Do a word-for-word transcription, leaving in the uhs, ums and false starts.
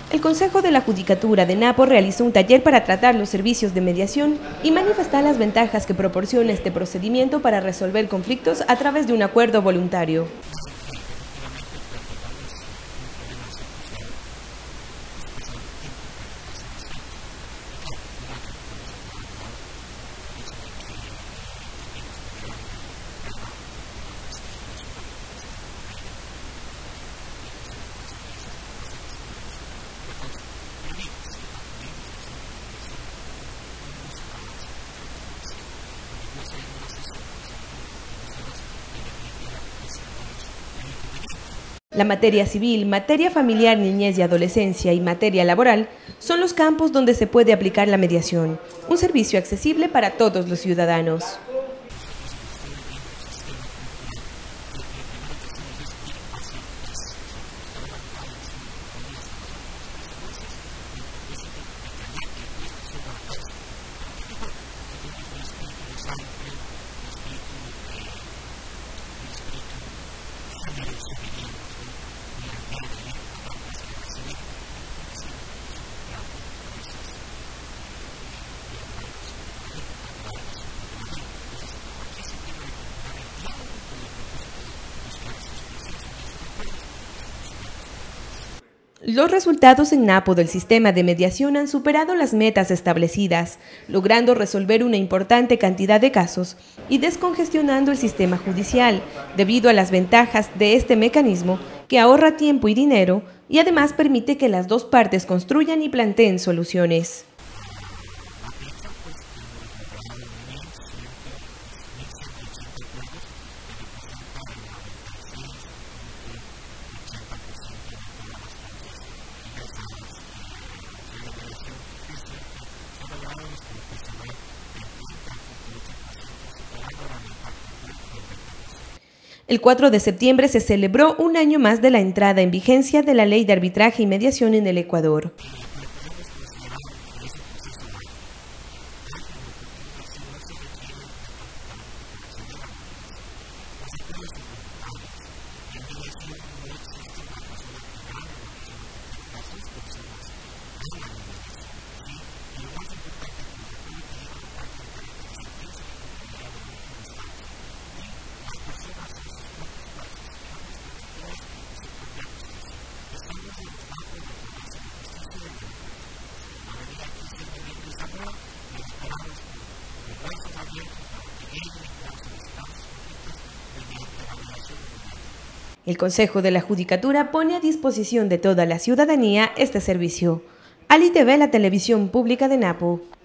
El Consejo de la Judicatura de Napo realizó un taller para tratar los servicios de mediación y manifestar las ventajas que proporciona este procedimiento para resolver conflictos a través de un acuerdo voluntario. La materia civil, materia familiar, niñez y adolescencia y materia laboral son los campos donde se puede aplicar la mediación, un servicio accesible para todos los ciudadanos. Los resultados en Napo del sistema de mediación han superado las metas establecidas, logrando resolver una importante cantidad de casos y descongestionando el sistema judicial, debido a las ventajas de este mecanismo que ahorra tiempo y dinero y además permite que las dos partes construyan y planteen soluciones. El cuatro de septiembre se celebró un año más de la entrada en vigencia de la Ley de Arbitraje y Mediación en el Ecuador. El Consejo de la Judicatura pone a disposición de toda la ciudadanía este servicio. Ali T V, la televisión pública de Napo.